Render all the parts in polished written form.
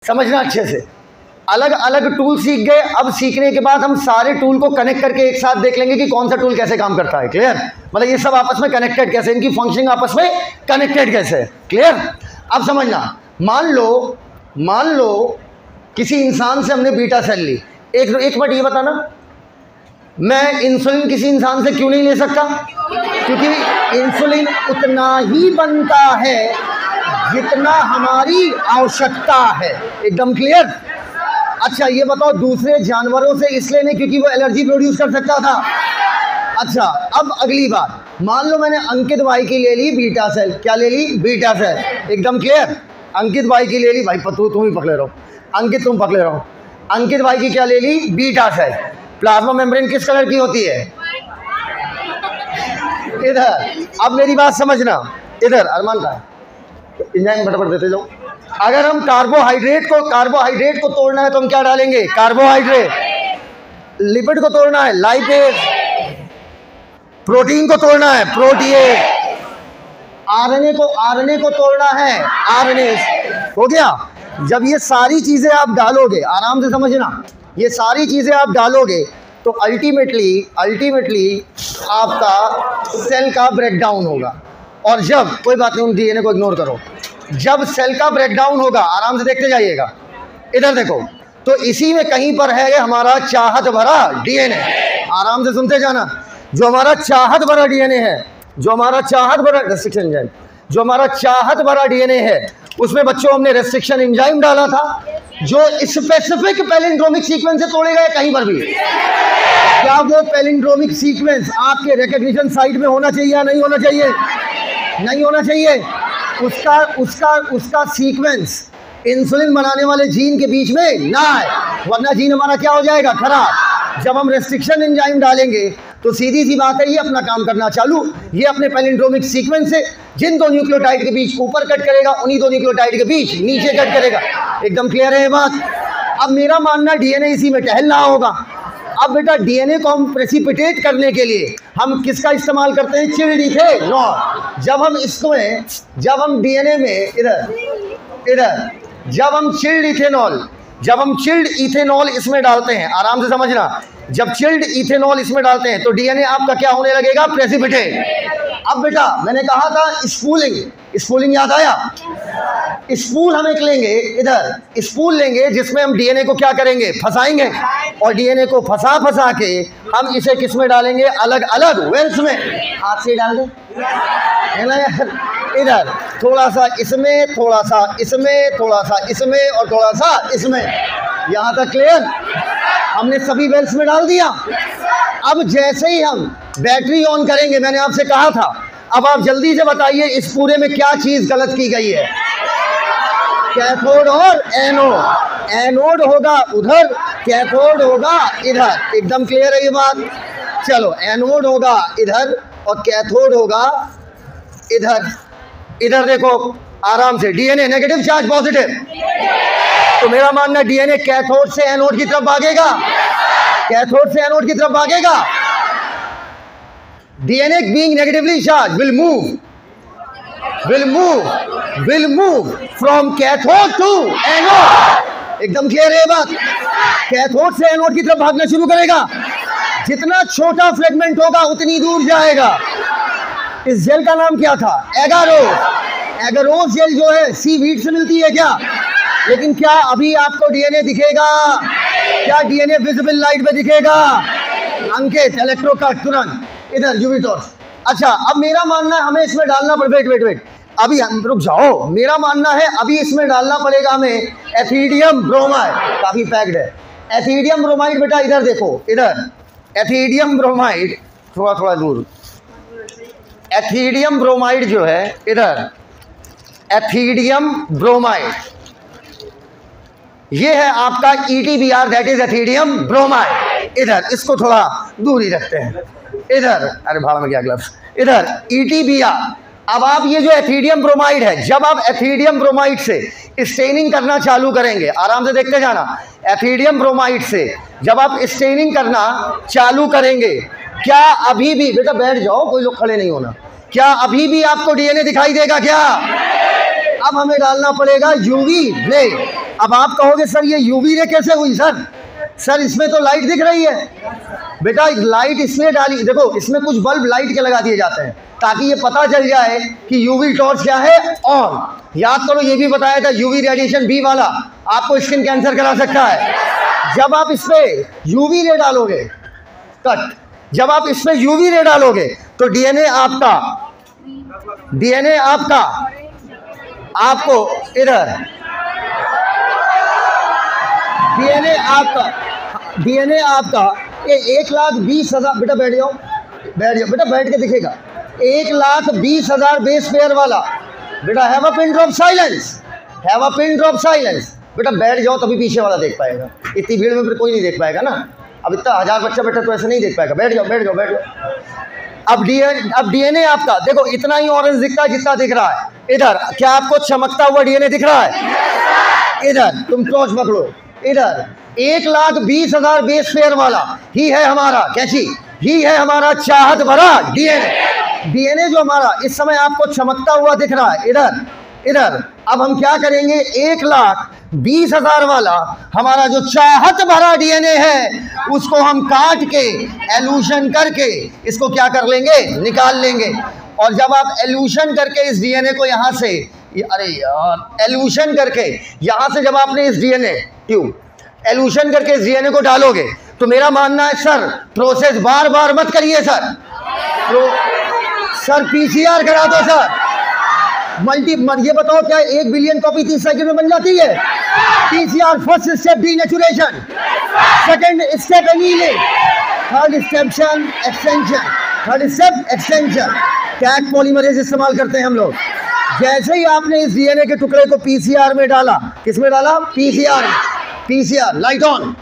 समझना अच्छे से। अलग अलग टूल सीख गए, अब सीखने के बाद हम सारे टूल को कनेक्ट करके एक साथ देख लेंगे कि कौन सा टूल कैसे काम करता है। क्लियर? मतलब ये सब आपस में कनेक्टेड कैसे, इनकी फंक्शनिंग आपस में कनेक्टेड कैसे है। क्लियर? अब समझना, मान लो किसी इंसान से हमने बीटा सेल ली। एक मिनट ये बताना, मैं इंसुलिन किसी इंसान से क्यों नहीं ले सकता? क्योंकि इंसुलिन उतना ही बनता है जितना हमारी आवश्यकता है। एकदम क्लियर? अच्छा ये बताओ, दूसरे जानवरों से इसलिए नहीं क्योंकि वो एलर्जी प्रोड्यूस कर सकता था। अच्छा अब अगली बात, मान लो मैंने अंकित भाई की ले ली बीटा सेल। क्या ले ली? Beta cell. एकदम क्लियर? अंकित भाई की ले ली, भाई तुम ही पकड़े रहो, अंकित तुम पकड़े रहो। अंकित भाई की क्या ले ली? Beta cell. प्लाज्मा मेम्ब्रेन किस कलर की होती है? इधर। अब मेरी बात समझना, इधर अरमान का इंजाइन फटाफट देते जाओ। अगर हम कार्बोहाइड्रेट को तोड़ना है तो हम क्या डालेंगे? कार्बोहाइड्रेट। लिपिड को तोड़ना है लाइपेज। प्रोटीन को तोड़ना है प्रोटीएज। आरएनए को तोड़ना है आरएनएस। हो गया? जब ये सारी चीजें आप डालोगे, आराम से समझना, ये सारी चीजें आप डालोगे तो अल्टीमेटली आपका सेल का ब्रेकडाउन होगा। और जब, कोई बात नहीं, डीएनए को इग्नोर करो, जब सेल का ब्रेकडाउन होगा, आराम से देखते जाइएगा, इधर देखो, तो इसी में कहीं पर है हमारा चाहत भरा डीएनए। आराम से सुनते जाना, जो हमारा चाहत भरा डीएनए है, जो हमारा चाहत भरा रेस्ट्रिक्शन एंजाइम, जो हमारा चाहत भरा डीएनए है, उसमें बच्चों हमने रेस्ट्रिक्शन एंजाइम डाला था जो स्पेसिफिक पैलिंड्रोमिक सीक्वेंस से तोड़ेगा या कहीं पर भी। क्या वो पैलिंड्रोमिक सीक्वेंस आपके रिकॉग्निशन साइट में होना चाहिए या नहीं होना चाहिए? नहीं होना चाहिए। उसका सीक्वेंस इंसुलिन बनाने वाले जीन के बीच में ना है, वरना जीन हमारा क्या हो जाएगा? खराब। जब हम रेस्ट्रिक्शन एंजाइम डालेंगे तो सीधी सी बात है, ये अपना काम करना चालू, ये अपने पैलिंड्रोमिक सीक्वेंस से जिन दो न्यूक्लियोटाइड के बीच ऊपर कट करेगा, उन्हीं दो न्यूक्लियोटाइड के बीच नीचे कट करेगा। एकदम क्लियर है ये बात? अब मेरा मानना डीएनए इसी में टहल रहा होगा। अब बेटा डीएनए को हम प्रेसिपिटेट करने के लिए हम किसका इस्तेमाल करते हैं? Chilled ethanol. जब हम डीएनए में जब हम चिल्ड इथेनॉल इसमें डालते हैं, आराम से समझना, जब चिल्ड इथेनॉल इसमें डालते हैं तो डीएनए आपका क्या होने लगेगा? प्रेसिपिटेट। अब बेटा मैंने कहा था स्पूलिंग याद आया? स्पूल हम एक लेंगे, इधर स्पूल लेंगे जिसमें हम डीएनए को क्या करेंगे? फंसाएंगे। और डीएनए को फंसा के हम इसे किस में डालेंगे? अलग अलग वेल्स में। हाथ से डाल दें, है ना यार? इधर थोड़ा सा इसमें, थोड़ा सा इसमें, थोड़ा सा इसमें और थोड़ा सा इसमें। यहाँ तक क्लियर? हमने सभी वेल्स में डाल दिया। अब जैसे ही हम बैटरी ऑन करेंगे, मैंने आपसे कहा था, अब आप जल्दी से बताइए इस पूरे में क्या चीज गलत की गई है? कैथोड और एनोड। एनोड होगा उधर, कैथोड होगा इधर। एकदम क्लियर है ये बात? चलो, एनोड होगा इधर और कैथोड होगा इधर। इधर देखो आराम से, डीएनए नेगेटिव चार्ज पॉजिटिव, तो मेरा मानना डीएनए कैथोड से एनोड की तरफ भागेगा। कैथोड से एनोड की तरफ भागेगा। DNA being negatively charge will move from cathode to anode. एकदम क्लियर है बात? कैथोड से एनोड की तरफ भागना शुरू करेगा। जितना छोटा फ्रेगमेंट होगा उतनी दूर जाएगा। इस जेल का नाम क्या था? एगारोस। एगारोस जेल जो है सीवीड से मिलती है क्या? लेकिन क्या अभी आपको डीएनए दिखेगा? क्या डीएनए विजिबल लाइट में दिखेगा? अंकित इलेक्ट्रोकट तुरंत इधर यूविटॉस। अच्छा अब मेरा मानना है हमें इसमें डालना पड़ेगा, वेट अभी रुक जाओ, मेरा मानना है अभी इसमें डालना पड़ेगा हमें एथिडियम ब्रोमाइड। काफी पैक्ड है एथिडियम ब्रोमाइड। बेटा इधर देखो, इधर एथिडियम ब्रोमाइड, थोड़ा दूर। एथिडियम ब्रोमाइड जो है इधर, एथिडियम ब्रोमाइड, ये है आपका ETBr, that is ethidium bromide. इधर इसको थोड़ा दूर ही रखते हैं। इधर, अरे भाड़ में गया ग्लव्स। इधर ETBr। अब आप ये जो एथिडियम ब्रोमाइड है, जब आप एथिडियम ब्रोमाइड से स्टेनिंग करना चालू करेंगे, आराम से देखते जाना, एथिडियम ब्रोमाइड से जब आप स्टेनिंग करना चालू करेंगे, क्या अभी भी, बेटा बैठ जाओ, कोई लोग खड़े नहीं होना, क्या अभी भी आपको डीएनए दिखाई देगा? क्या अब हमें डालना पड़ेगा यूवी रे। अब आप कहोगे सर ये यूवी रे कैसे हुई सर इसमें तो लाइट दिख रही है। बेटा लाइट इसलिए डाली, देखो इसमें कुछ बल्ब लाइट के लगा दिए जाते हैं ताकि ये पता चल जाए कि यूवी टॉर्च क्या है ऑन। याद करो ये भी बताया था यूवी रेडिएशन बी वाला आपको स्किन कैंसर करा सकता है। जब आप इसमें यूवी रे डालोगे कट, जब आप इसमें यूवी रे डालोगे तो डीएनए आपका आपको इधर डीएनए आपका ये 1,20,000 बेटा बैठ जाओ बेटा बैठ के दिखेगा 1,20,000 बेस पेयर वाला। बेटा have a pin drop silence बेटा बैठ जाओ तभी पीछे वाला देख पाएगा, इतनी भीड़ में फिर कोई नहीं देख पाएगा ना। अब इतना 1000 बच्चा बेटा तो ऐसे नहीं देख पाएगा। बैठ जाओ। अब डीएनए आपका देखो इतना ही ऑरेंज दिखता है जितना दिख रहा है इधर। क्या आपको चमकता हुआ डीएनए दिख रहा है? इधर तुम टॉर्च पकड़ो, इधर 1,20,000 बेस पेयर वाला ही है हमारा कैची, ही है हमारा चाहत भरा डीएनए जो हमारा इस समय आपको चमकता हुआ दिख रहा है इधर। अब हम क्या करेंगे 1,20,000 वाला हमारा जो चाहत भरा डीएनए है उसको हम काट के एल्यूशन करके इसको क्या कर लेंगे, निकाल लेंगे। और जब आप एल्यूशन करके इस डीएनए को यहाँ से, अरे यार एल्यूशन करके यहाँ से जब आपने इस एल्यूशन करके इस डीएनए को डालोगे तो मेरा मानना है सर प्रोसेस बार बार मत करिए सर पीसीआर करा दो सर। ये बताओ क्या 1 बिलियन कॉपी 30 सेकंड में बन जाती है? PCR first step denaturation, second step annealing, third step extension, Taq polymerase इस्तेमाल करते हैं हम लोग। जैसे ही आपने इस डीएनए के टुकड़े को पीसीआर में डाला, किस में डाला? PCR light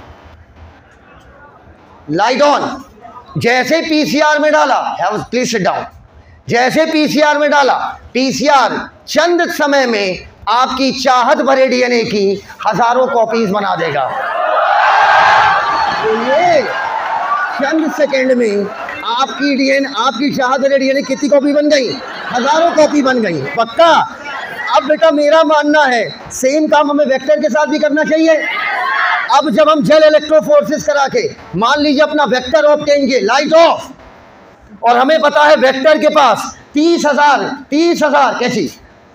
on. जैसे पीसीआर में डाला, प्लीज सिट डाउन, जैसे पीसीआर में डाला, पीसीआर चंद समय में आपकी चाहत भरे डीएनए की हजारों कॉपीज बना देगा। तो ये चंद सेकंड में आपकी चाहत भरे डीएनए कितनी कॉपी बन गई? हजारों कॉपी बन गई। पक्का? अब बेटा मेरा मानना है सेम काम हमें वेक्टर के साथ भी करना चाहिए। अब जब हम जेल इलेक्ट्रोफोर्सिस करा के मान लीजिए अपना वेक्टर ऑब्टेन किए, लाइट ऑफ, और हमें पता है वेक्टर के पास 30,000 कैसी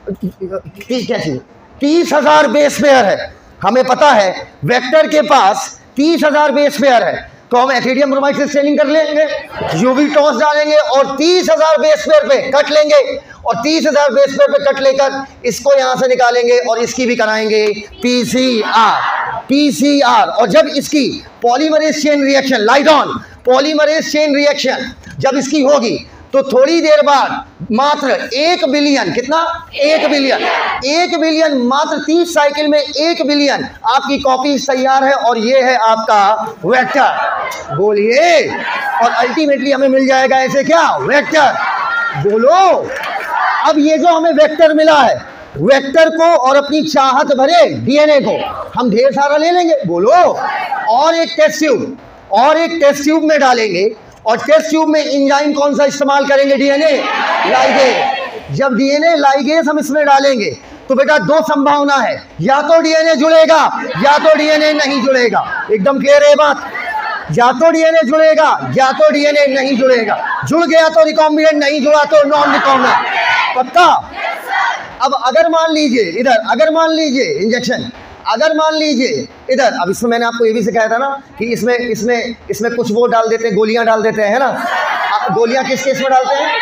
30,000 बेस पेयर है। हमें पता है वेक्टर के पास 30,000 बेस पेयर है तो हम एथिडियम ब्रोमाइड से स्टेनिंग कर लेंगे, यूवी टॉस डालेंगे और 30,000 बेस पेयर पे कट लेंगे और 30,000 बेस पेयर पे कट लेकर इसको यहां से निकालेंगे और इसकी भी कराएंगे पीसीआर। और जब इसकी polymerase chain reaction, light on, polymerase chain reaction जब इसकी होगी तो थोड़ी देर बाद मात्र 1 बिलियन, कितना? 1 बिलियन मात्र 30 साइकिल में 1 बिलियन आपकी कॉपीज तैयार है और ये है आपका वेक्टर। बोलिए। और अल्टीमेटली हमें मिल जाएगा ऐसे क्या? वेक्टर। बोलो। अब ये जो हमें वेक्टर मिला है, वेक्टर को और अपनी चाहत भरे डीएनए को हम ढेर सारा ले लेंगे। बोलो। और एक टेस्ट ट्यूब में डालेंगे और टेस्ट ट्यूब में एंजाइम कौन सा इस्तेमाल करेंगे? DNA ligase. जब डीएनए लाइगेज हम इसमें डालेंगे तो बेटा 2 संभावना है, या तो डीएनए जुड़ेगा या तो डीएनए नहीं जुड़ेगा। एकदम क्लियर है बात? या तो डीएनए जुड़ेगा या तो डीएनए नहीं जुड़ेगा। जुड़ गया तो रिकॉम्बिनेंट, नहीं जुड़ा तो नॉन रिकॉम्बिनेंट। पक्का? अब अगर मान लीजिए इंजेक्शन, अगर मान लीजिए इधर, अब इसमें मैंने आपको ये भी सिखाया था ना कि इसमें कुछ वो डाल देते हैं, गोलियां डाल देते हैं, है ना? गोलियां किस केस में डालते हैं?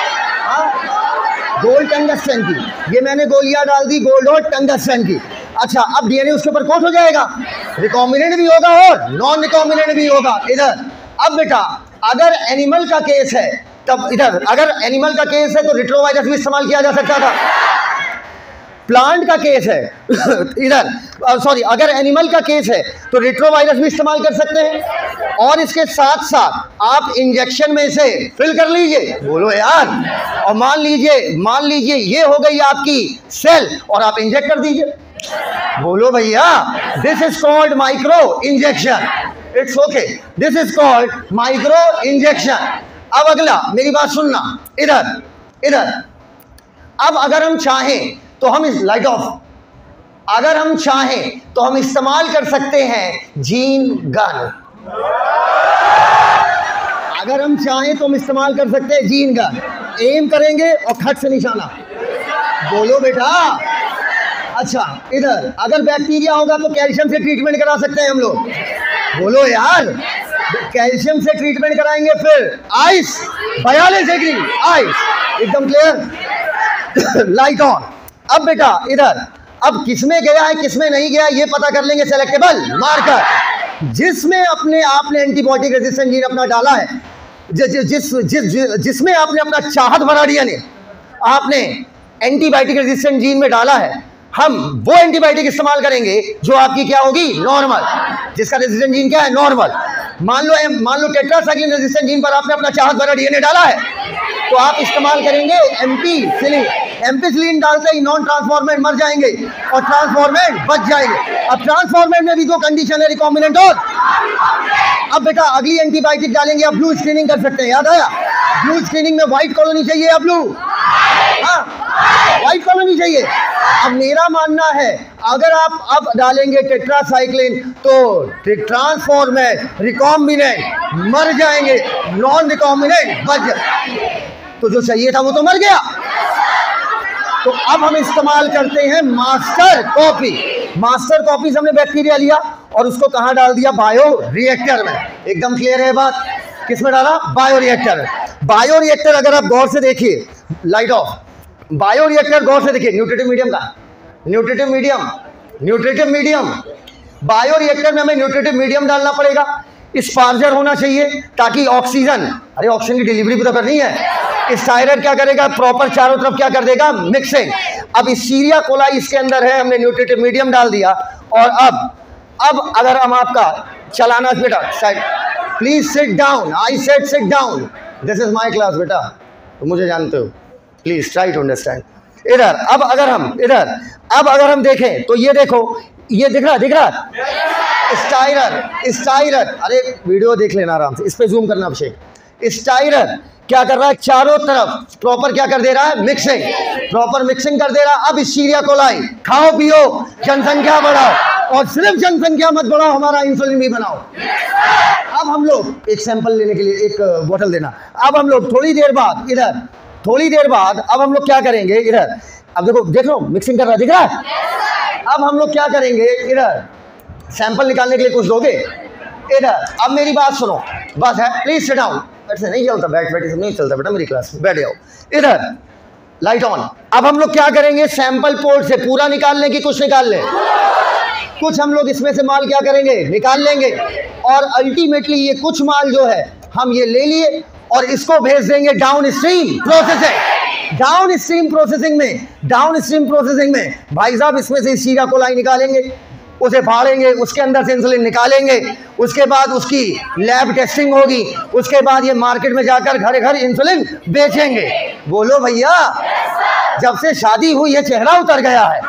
गोल्ड टंगस्टन की। ये मैंने गोलियां डाल दी गोल्ड और टंगस्टन की। अच्छा, अब डीएनए उसके ऊपर कोट हो जाएगा, रिकॉम्बिनेंट भी होगा और नॉन रिकॉम्बिनेंट भी होगा। इधर अब बेटा अगर एनिमल का केस है तब इधर, अगर एनिमल का केस है तो रिट्रोवायरस भी इस्तेमाल किया जा सकता था। प्लांट का केस है इधर, सॉरी, अगर एनिमल का केस है तो रिट्रोवायरस भी इस्तेमाल कर सकते हैं। और इसके साथ साथ आप इंजेक्शन में से फिल कर लीजिए। बोलो यार। और मान लीजिए ये हो गई आपकी सेल और आप इंजेक्ट कर दीजिए। बोलो भैया। This is called micro injection. It's okay, this is called micro injection. अब अगला मेरी बात सुनना, इधर अब अगर हम चाहें तो हम इस लाइट ऑफ, अगर हम चाहें तो हम इस्तेमाल कर सकते हैं जीन गन। अगर हम चाहें तो हम इस्तेमाल कर सकते हैं जीन गन। एम करेंगे और खट से निशाना, बोलो बेटा। अच्छा, इधर अगर बैक्टीरिया होगा तो कैल्शियम से ट्रीटमेंट करा सकते हैं हम लोग, बोलो यार। कैल्शियम से ट्रीटमेंट कराएंगे। फिर आइस 42 डिग्री आइस, एकदम क्लियर। Light on. अब बेटा इधर, अब किसमें गया है किसमें नहीं गया ये पता कर लेंगे। सेलेक्टेबल मार्कर, जिसमें अपने आपने एंटीबायोटिक रेजिस्टेंट जीन अपना डाला है, जिसमें आपने अपना चाहत भरा डीएनए आपने एंटीबायोटिक रेजिस्टेंट जीन में डाला है, हम वो एंटीबायोटिक इस्तेमाल करेंगे जो आपकी क्या होगी, नॉर्मल। जिसका रेजिस्टेंट जीन क्या है, नॉर्मल। मान लो टेट्रासाइक्लिन रेजिस्टेंट जीन पर आपने अपना चाहत भरा डीएनए डाला है, तो आप इस्तेमाल करेंगे एम्पीसिलिन। एम्पीसिलिन डालते ही नॉन ट्रांसफॉर्मेंट मर जाएंगे और ट्रांसफॉर्मेंट बच जाएंगे। अब ट्रांसफॉर्मेंट में भी दो कंडीशन है, रिकॉम्बिनेंट और। अब बेटा अगली एंटीबायोटिक डालेंगे, आप ब्लू स्क्रीनिंग कर सकते हैं। याद आया, ब्लू स्क्रीनिंग में व्हाइट कॉलोनी चाहिए या ब्लू? हाँ, व्हाइट कॉलोनी चाहिए। अब मेरा मानना है अगर आप अब डालेंगे टेट्रासाइक्लिन तो ट्रांसफॉर्मेट रिकॉम्बिनेंट मर जाएंगे, नॉन रिकॉम्बिनेंट बच जाए। तो जो चाहिए था वो तो मर गया। तो अब हम इस्तेमाल करते हैं मास्टर कॉपी। मास्टर कॉपी से हमने बैक्टीरिया लिया और उसको कहाँ डाल दिया, बायो रिएक्टर में। एकदम क्लियर है बात, किसमें डाला, बायो रिएक्टर। बायो रिएक्टर अगर आप गौर से देखिए, लाइट ऑफ। बायो रिएक्टर गौर से देखिए, न्यूट्रिटिव मीडियम का, न्यूट्रिटिव मीडियम। बायो रिएक्टर में हमें न्यूट्रिटिव मीडियम डालना पड़ेगा, स्पार्जर होना चाहिए ताकि ऑक्सीजन, अरे ऑक्सीजन की डिलीवरी भी तो करनी है। स्टाइरर क्या करेगा, प्रॉपर चारों तरफ क्या कर देगा, मिक्सिंग। अब सीरिया कोलाई इसके अंदर है, हमने न्यूट्रिटिव मीडियम डाल दिया। और अब अगर हम आपका चलाना, बेटा please sit down, I said sit down, this is my class बेटा, तो मुझे जानते हो, प्लीज ट्राई टू अंडरस्टैंड। इधर अब अगर हम देखें तो ये देखो, ये दिख रहा स्टाइरर, अरे वीडियो देख लेना आराम से, इस पे जूम करना अभिषेक। स्टाइरर क्या कर रहा है, चारों तरफ प्रॉपर क्या कर दे रहा है, मिक्सिंग, प्रॉपर मिक्सिंग कर दे रहा है। अब सीरिया कोलाई खाओ पियो, जनसंख्या बढ़ाओ, और सिर्फ जनसंख्या मत बढ़ाओ, हमारा इंसुलिन भी बनाओ। अब हम लोग एक सैंपल लेने के लिए एक बोतल देना। अब हम लोग थोड़ी देर बाद अब हम लोग क्या करेंगे, इधर अब देख लो मिक्सिंग कर रहा है, दिख रहा है। अब हम लोग क्या करेंगे, इधर सैंपल निकालने के लिए कुछ दोगे इधर। अब मेरी बात सुनो, बस है, प्लीज सिट डाउन। ऐसे नहीं चलता, बैठ से नहीं चलता बेटा, मेरी क्लास में बैठ जाओ। इधर लाइट ऑन। अब हम लोग क्या करेंगे, सैंपल पोर्ट से पूरा निकाल लें कि कुछ निकाल लें, कुछ हम लोग इसमें से माल क्या करेंगे, निकाल लेंगे। और अल्टीमेटली ये कुछ माल जो है हम ये ले लिए और इसको भेज देंगे down stream processing. Down stream processing में भाई साहब इसमें से सीरिया कोलाई निकालेंगे, उसे फाड़ेंगे, उसके अंदर से इंसुलिन निकालेंगे, उसके बाद उसकी लैब टेस्टिंग होगी, उसके बाद ये मार्केट में जाकर घर घर इंसुलिन बेचेंगे। बोलो भैया, जब से शादी हुई है चेहरा उतर गया है।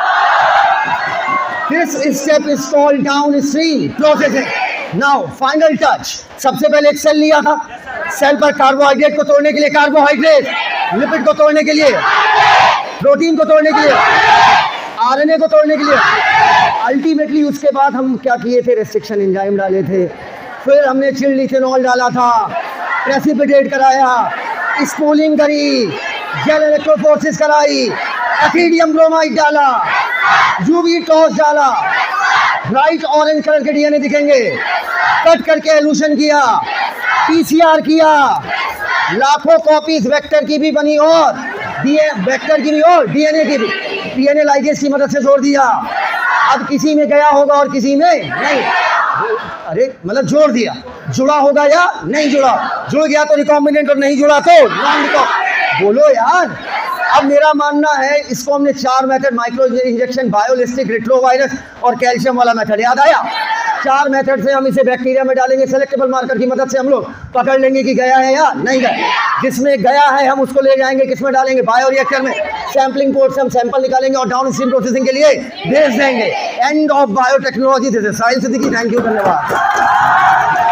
This step is called downstream processing. Now final touch. सबसे पहले एक सेल लिया था, सेल पर कार्बोहाइड्रेट को तोड़ने के लिए कार्बोहाइड्रेट, लिपिड को तोड़ने के लिए प्रोटीन, को तोड़ने के लिए आरएनए, को तोड़ने के लिए। अल्टीमेटली उसके बाद हम क्या किए थे, रेस्ट्रिक्शन एंजाइम डाले थे, फिर हमने चिल्ड इथेनॉल डाला था, प्रेसिपिटेट कराया, स्पूलिंग करी, जेल इलेक्ट्रोफोरेसिस कराई, एथिडियम ब्रोमाइड डाला, यूवी टॉस डाला, ब्राइट ऑरेंज कलर के डीएनए दिखेंगे, कट करके एलूशन किया, पीसीआर किया, लाखों कॉपीज वेक्टर की भी बनी और वेक्टर की भी और डीएनए की भी, डीएनए लाइगेज की मदद से जोड़ दिया। अब किसी में गया होगा और किसी में नहीं, अरे मतलब जोड़ दिया, जुड़ा होगा या नहीं जुड़ा, जुड़ गया तो रिकॉम्बिनेंट और नहीं जुड़ा तो नॉन रिकॉम्बिनेंट। बोलो यार। अब मेरा मानना है इसको हमने 4 method, micro injection, biolistic, retrovirus और कैल्शियम वाला मेथड, याद आया। 4 मेथड से हम इसे बैक्टीरिया में डालेंगे, सेलेक्टेबल मार्कर की मदद से हम लोग पकड़ लेंगे कि गया है या नहीं गया। जिसमें गया है हम उसको ले जाएंगे, किसमें डालेंगे, बायो रिएक्टर में। सैम्पलिंग पोर्ट से हम सैंपल निकालेंगे और डाउन स्ट्रीम प्रोसेसिंग के लिए भेज देंगे। End of biotechnology. This is Sahil Siddiqui, thank you, धन्यवाद।